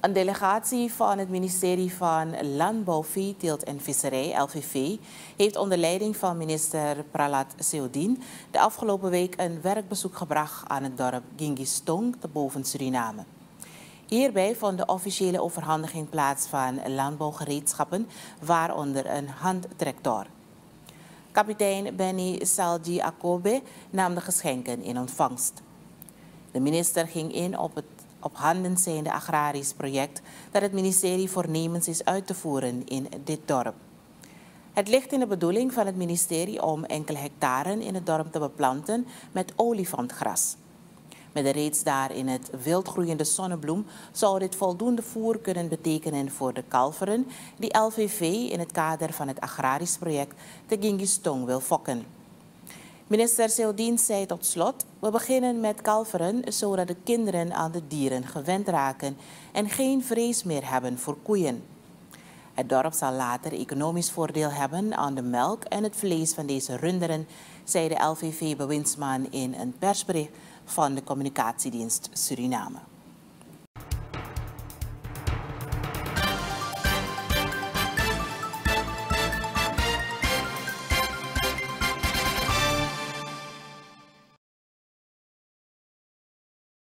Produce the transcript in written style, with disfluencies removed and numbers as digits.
Een delegatie van het ministerie van Landbouw, Veeteelt en Visserij, LVV, heeft onder leiding van minister Pralat Seudien de afgelopen week een werkbezoek gebracht aan het dorp Gingistong te boven Suriname. Hierbij vond de officiële overhandiging plaats van landbouwgereedschappen, waaronder een handtractor. Kapitein Benny Salji Akobe nam de geschenken in ontvangst. De minister ging in op het op handen zijnde agrarisch project dat het ministerie voornemens is uit te voeren in dit dorp. Het ligt in de bedoeling van het ministerie om enkele hectaren in het dorp te beplanten met olifantgras. Met de reeds daar in het wild groeiende zonnebloem zou dit voldoende voer kunnen betekenen voor de kalveren die LVV in het kader van het agrarisch project te Gingistong wil fokken. Minister Seudien zei tot slot: we beginnen met kalveren zodat de kinderen aan de dieren gewend raken en geen vrees meer hebben voor koeien. Het dorp zal later economisch voordeel hebben aan de melk en het vlees van deze runderen, zei de LVV-bewindsman in een persbericht van de Communicatiedienst Suriname.